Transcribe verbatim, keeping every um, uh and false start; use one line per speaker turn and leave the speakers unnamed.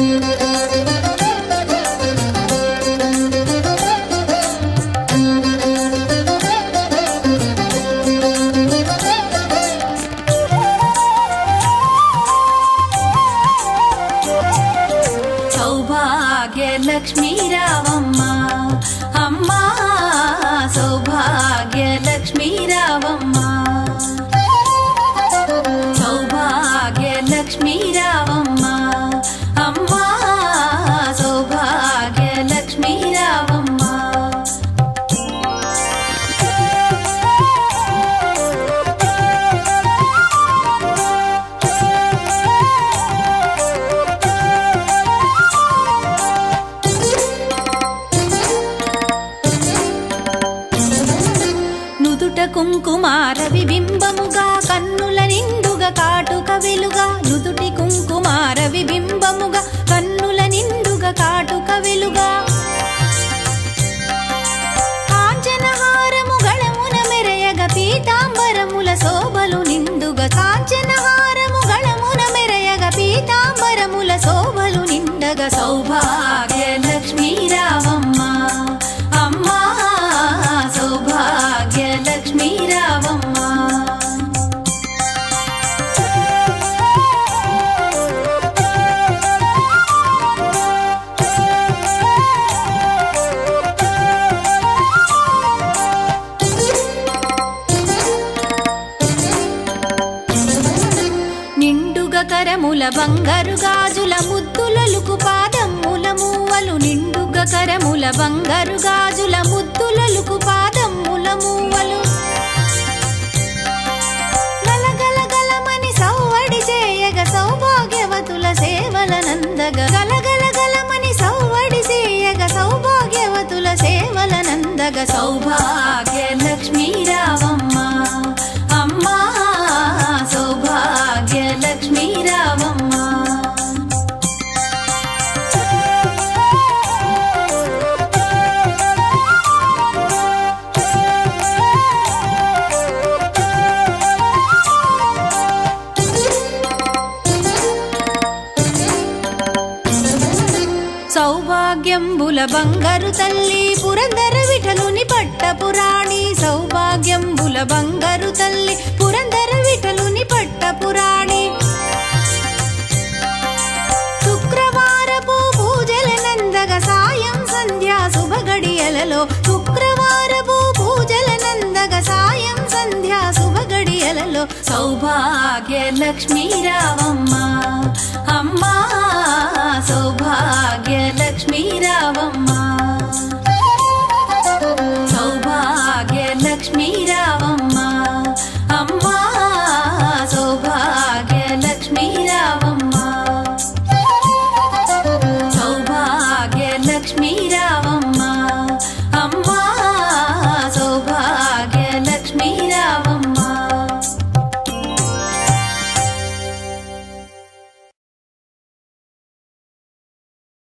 लक्ष्मी रावम्मा अम्मा सौभाग्य लक्ष्मी रावम्मा सौभाग्य लक्ष्मी रावम्मा अम्मा सौभाग्य लक्ष्मी रावम्मा కుంకుమార విబింబముగా కన్నుల నిండుగా కాటుక వెలుగా నుదుటి కుంకుమార విబింబముగా కన్నుల నిండుగా కాటుక వెలుగా కాంచనహారము గళమున మెరయగ పీతాంబరముల శోభలు నిండుగా కాంచనహారము గళమున మెరయగ పీతాంబరముల శోభలు నిండగా సౌభాగ్య లక్ష్మీ రావమ్మ అమ్మా సౌభాగ్య లక్ష్మీ రావమ్మ నిండుగా కరముల బంగారు గాజుల ముద్దులలుకు పాదమ్ముల మూవలు నిండుగా కరముల బంగారు గాజుల ముద్దులలుకు పాదమ్ముల మూవలు గలగల గలమని సౌవడి చేయగ సౌభాగ్యవతుల సేవల నందగ గలగల గలమని సౌవడి చేయగ సౌభాగ్యవతుల సేవల నందగ సౌభాగ్య లక్ష్మీ రావమ్మ అమ్మా సౌభాగ్య లక్ష్మీ రావమ్మ సౌభాగ్యంబుల బంగారు తల్లి పురందర విఠలుని పట్టపురాణి సౌభాగ్యంబుల బంగారు తల్లి పురందర విఠలుని పట్టపురాణి శుక్రవారపు పూజల నందగ సాయం సంధ్యా శుభగడియలలో శుక్రవారపు పూజల నందగ సాయం సంధ్యా శుభగడియలలో సౌభాగ్య లక్ష్మీ రావమ్మ అమ్మా సౌభాగ్య లక్ష్మీ రావమ్మ సౌభాగ్య లక్ష్మీ రావమ్మ అమ్మా సౌభాగ్య లక్ష్మీ రావమ్మ సౌభాగ్య లక్ష్మీ రావమ్మ అమ్మా సౌభాగ్య లక్ష్మీ రావమ్మ